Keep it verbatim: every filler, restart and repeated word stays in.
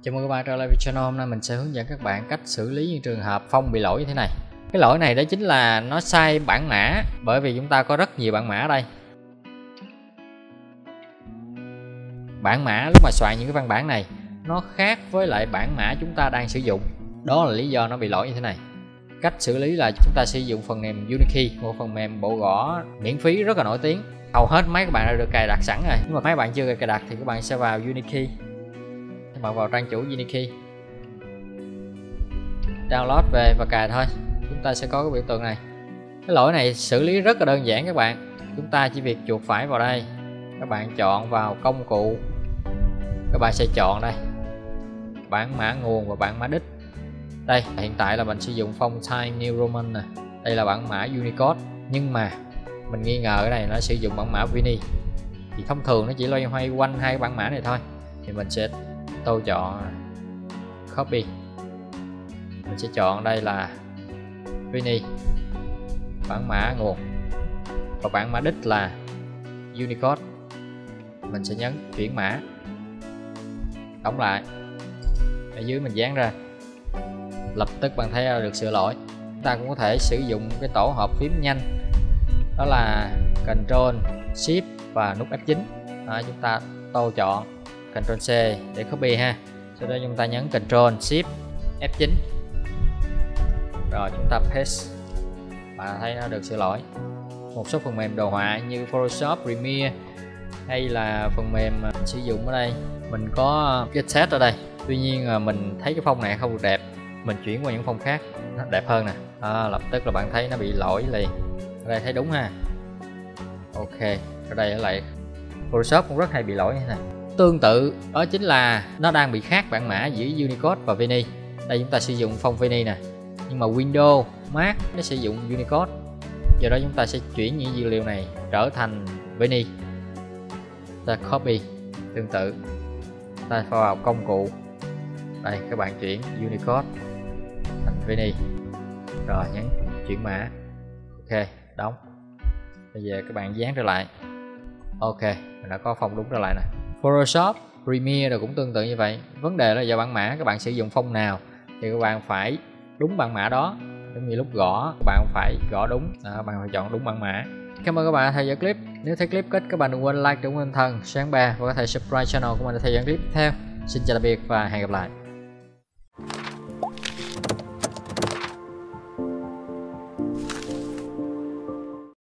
Chào mừng các bạn trở lại với channel. Hôm nay mình sẽ hướng dẫn các bạn cách xử lý những trường hợp phông bị lỗi như thế này. Cái lỗi này đó chính là nó sai bản mã, bởi vì chúng ta có rất nhiều bản mã ở đây. Bản mã lúc mà soạn những cái văn bản này nó khác với lại bản mã chúng ta đang sử dụng. Đó là lý do nó bị lỗi như thế này. Cách xử lý là chúng ta sử dụng phần mềm Unikey, một phần mềm bộ gõ miễn phí rất là nổi tiếng. Hầu hết máy các bạn đã được cài đặt sẵn rồi. Nhưng mà máy bạn chưa cài đặt thì các bạn sẽ vào Unikey. Các bạn vào trang chủ Unikey, download về và cài thôi. Chúng ta sẽ có cái biểu tượng này. Cái lỗi này xử lý rất là đơn giản các bạn. Chúng ta chỉ việc chuột phải vào đây, các bạn chọn vào công cụ, các bạn sẽ chọn đây bản mã nguồn và bản mã đích. Đây hiện tại là mình sử dụng phông Times New Roman nè. Đây là bản mã Unicode, nhưng mà mình nghi ngờ cái này nó sử dụng bản mã Vini. Thì thông thường nó chỉ loay hoay quanh hai bản mã này thôi. Thì mình sẽ tôi chọn copy, mình sẽ chọn đây là Vini, bản mã nguồn, và bản mã đích là Unicode. Mình sẽ nhấn chuyển mã, đóng lại, ở dưới mình dán ra, lập tức bạn thấy được sửa lỗi. Chúng ta cũng có thể sử dụng cái tổ hợp phím nhanh, đó là Ctrl Shift và nút F chín. Đó, chúng ta tô chọn Ctrl C để copy ha, sau đó chúng ta nhấn Ctrl Shift F chín, rồi chúng ta paste, bạn thấy nó được sửa lỗi. Một số phần mềm đồ họa như Photoshop, Premiere hay là phần mềm sử dụng ở đây, mình có cái test ở đây, tuy nhiên mình thấy cái phông này không được đẹp, mình chuyển qua những phông khác nó đẹp hơn nè. À, lập tức là bạn thấy nó bị lỗi liền. Ở đây thấy đúng ha. Ok, ở đây lại Photoshop cũng rất hay bị lỗi như thế này. Tương tự đó chính là nó đang bị khác bản mã giữa Unicode và Vini. Đây chúng ta sử dụng phông Vini nè, nhưng mà Windows, Mac nó sử dụng Unicode. Do đó chúng ta sẽ chuyển những dữ liệu này trở thành Vini. Ta copy, tương tự ta vào công cụ, đây các bạn chuyển Unicode thành Vini, rồi nhấn chuyển mã. Ok, đóng. Bây giờ các bạn dán trở lại. Ok, mình đã có phông đúng trở lại nè. Photoshop, Premiere rồi cũng tương tự như vậy. Vấn đề là do bản mã các bạn sử dụng phông nào thì các bạn phải đúng bản mã đó. Giống như lúc gõ các bạn phải gõ đúng, à, bạn phải chọn đúng bản mã. Cảm ơn các bạn đã theo dõi clip. Nếu thấy clip kết các bạn đừng quên like, đừng quên thần sáng ba và có thể subscribe channel của mình để theo dõi clip tiếp theo. Xin chào tạm biệt và hẹn gặp lại.